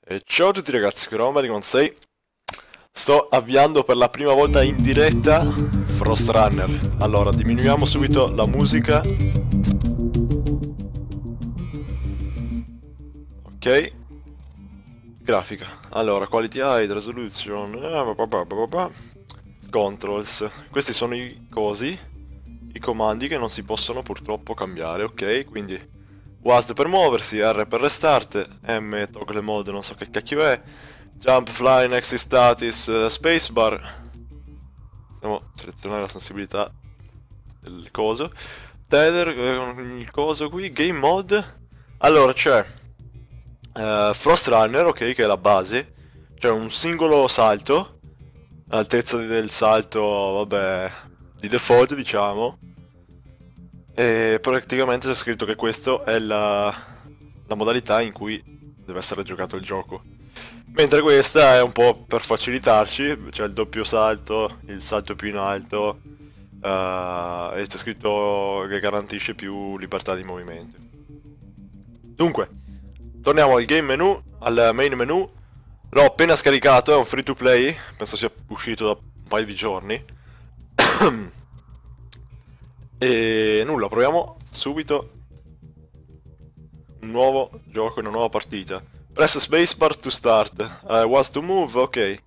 E ciao a tutti ragazzi, qui Romani con 6. Sto avviando per la prima volta in diretta Frost Runner. Allora, diminuiamo subito la musica. Ok. Grafica. Allora, quality hide, resolution, controls. Questi sono i cosi, i comandi che non si possono purtroppo cambiare, ok? Quindi WASD per muoversi, R per restart, M toggle mode non so che cacchio è, jump, fly, next status, spacebar. Stiamo a selezionare la sensibilità del coso. Tether, il coso qui, game mode. Allora c'è Frost Runner, ok, che è la base. C'è un singolo salto, l'altezza del salto, vabbè, di default diciamo. E praticamente c'è scritto che questa è la modalità in cui deve essere giocato il gioco. Mentre questa è un po' per facilitarci, c'è il doppio salto, il salto più in alto, e c'è scritto che garantisce più libertà di movimento. Dunque, torniamo al game menu, al main menu. L'ho appena scaricato, è un free to play, penso sia uscito da un paio di giorni. E nulla, proviamo subito un nuovo gioco, una nuova partita. Press spacebar to start. Was to move, ok.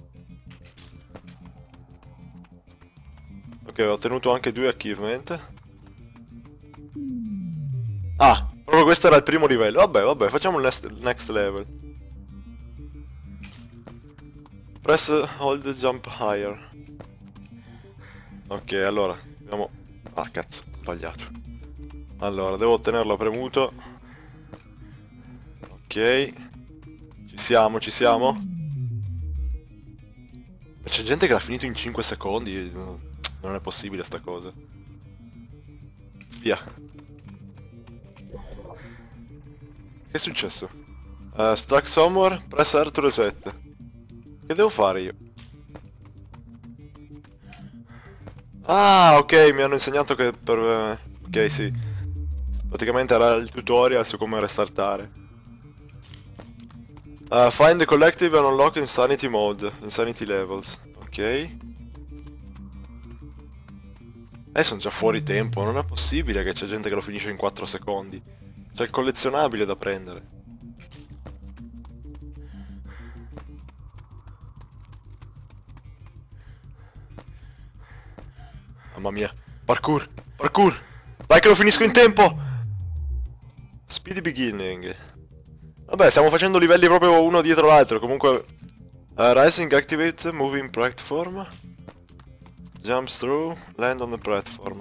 Ok, ho ottenuto anche 2 achievement. Ah, proprio questo era il primo livello. Vabbè, facciamo il next level. Press hold jump higher. Ok, allora, abbiamo... Ah, cazzo, ho sbagliato. Allora, devo ottenerlo premuto. Ok. Ci siamo, ci siamo. C'è gente che l'ha finito in 5 secondi. Non è possibile sta cosa. Via. Che è successo? Stuck somewhere, press R to reset. Che devo fare io? Ah, ok, mi hanno insegnato che per... ok, sì. Praticamente era il tutorial su come restartare. Find the collective and unlock insanity mode, insanity levels. Ok. Sono già fuori tempo, non è possibile che c'è gente che lo finisce in 4 secondi. C'è il collezionabile da prendere. Mamma mia. Parkour! Parkour! Vai che lo finisco in tempo! Speedy beginning. Vabbè, stiamo facendo livelli proprio uno dietro l'altro. Comunque... rising activate, moving platform. Jumps through, land on the platform.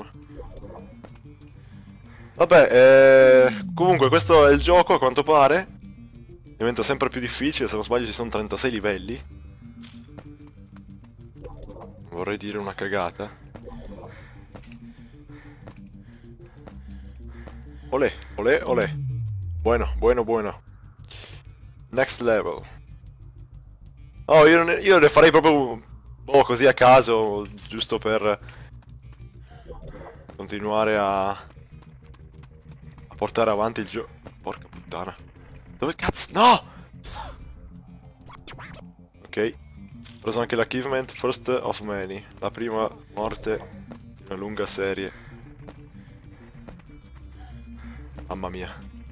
Vabbè, comunque questo è il gioco a quanto pare. Diventa sempre più difficile, se non sbaglio ci sono 36 livelli. Vorrei dire una cagata. Olè, olè, olè. Buono, buono, buono. Next level. Oh, io ne farei proprio... boh, così a caso, giusto per... continuare a portare avanti il gioco. Porca puttana. Dove cazzo? No! Ok. Ho preso anche l'achievement First of Many. La prima morte di una lunga serie. Mamma mia.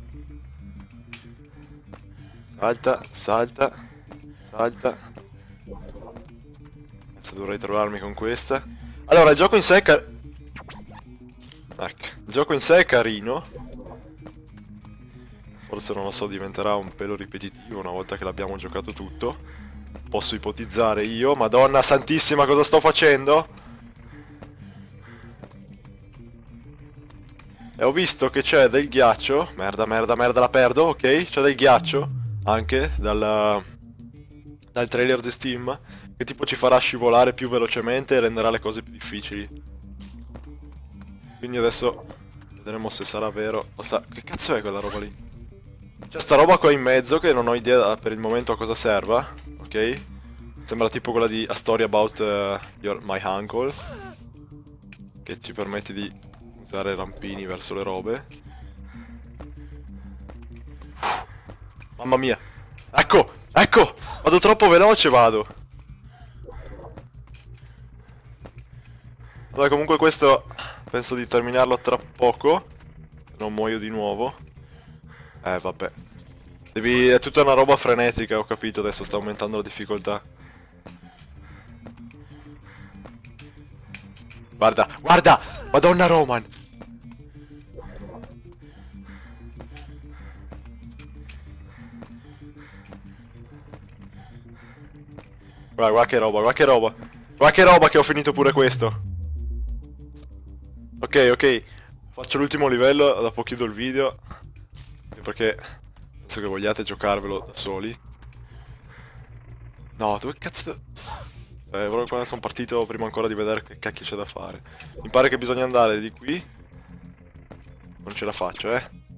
Salta, salta, salta. Adesso dovrei trovarmi con questa. Allora, il gioco in sé è ecco. Il gioco in sé è carino. Forse non lo so, diventerà un pelo ripetitivo una volta che l'abbiamo giocato tutto. Posso ipotizzare io. Madonna santissima, cosa sto facendo? E ho visto che c'è del ghiaccio. Merda, merda, merda, la perdo, ok? C'è del ghiaccio anche dal trailer di Steam, che tipo ci farà scivolare più velocemente e renderà le cose più difficili. Quindi adesso vedremo se sarà vero o che cazzo è quella roba lì? C'è sta roba qua in mezzo che non ho idea per il momento a cosa serva, ok? Sembra tipo quella di A Story About My Uncle, che ci permette di usare rampini verso le robe. Mamma mia! Ecco! Ecco! Vado troppo veloce, vado! Vabbè, comunque questo penso di terminarlo tra poco. Non muoio di nuovo. Vabbè. È tutta una roba frenetica, ho capito, adesso sta aumentando la difficoltà. Guarda, guarda! Madonna Roman! Guarda che roba, guarda che roba. Guarda che roba che ho finito pure questo. Ok, ok. Faccio l'ultimo livello, dopo chiudo il video. Perché penso che vogliate giocarvelo da soli. No, dove cazzo... proprio quando sono partito prima ancora di vedere che cacchio c'è da fare. Mi pare che bisogna andare di qui. Non ce la faccio,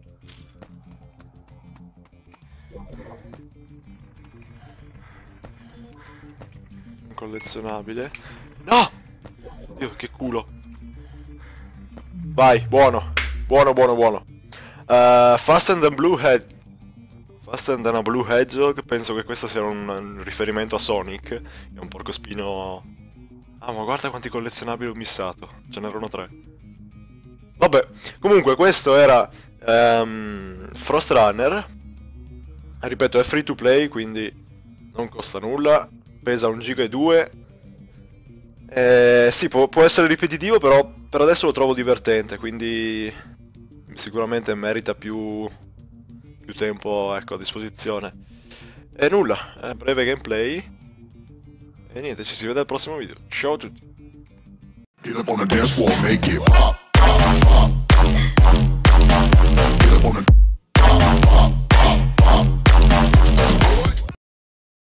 Un collezionabile. No! Oddio, che culo. Vai, buono. Buono, buono, buono. Faster than Blue Hedgehog. Faster than a Blue Hedgehog. Penso che questo sia un riferimento a Sonic. Che è un porcospino... Ah, ma guarda quanti collezionabili ho missato. Ce n'erano 3. Vabbè, comunque questo era Frost Runner. Ripeto, è free to play, quindi non costa nulla. Pesa 1,2 GB. Sì, può essere ripetitivo, però per adesso lo trovo divertente, quindi sicuramente merita più tempo, ecco, a disposizione. E nulla, breve gameplay. E niente, ci si vede al prossimo video. Ciao a tutti. Get up on the dance floor, make it pop, pop, pop. Get up on the